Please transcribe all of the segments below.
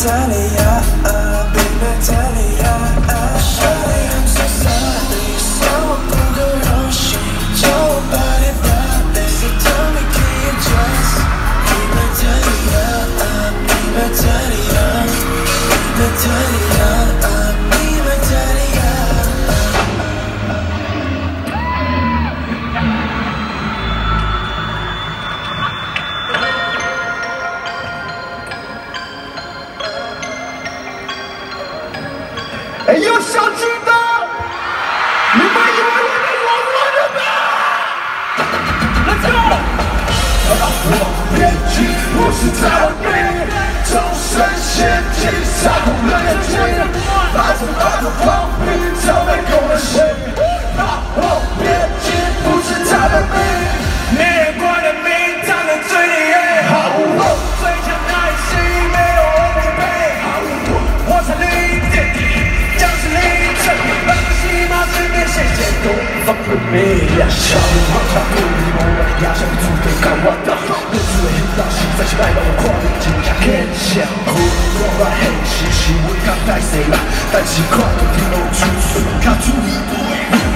Shawty, I'm so sorry， 算我不够用心，叫我把你放飞。So tell me can you just be my daddy be my daddy be my daddy be my daddy 哎呦，小鸡的，你们以为我们玩完了吗 ？Let's go！ 我编辑不是在背，终身陷进杀戮的眼睛，把着放屁，早被狗的心。我编辑不是他的命，没人管的命，他们最厉害。最强耐心，没有我不配。我才理解。 谢谢东方的美呀，笑我他不理我，我的压箱子被看完的，日子会很到现在起来把我跨越惊讶天下，我把黑西西我看待谁啦，但是快乐听我出水，卡住一步。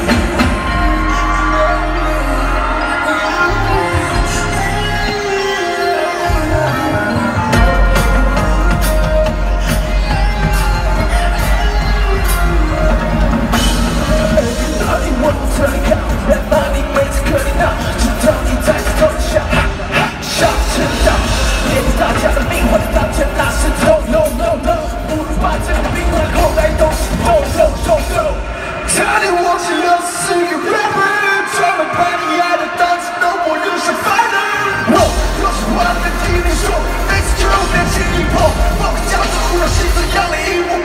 我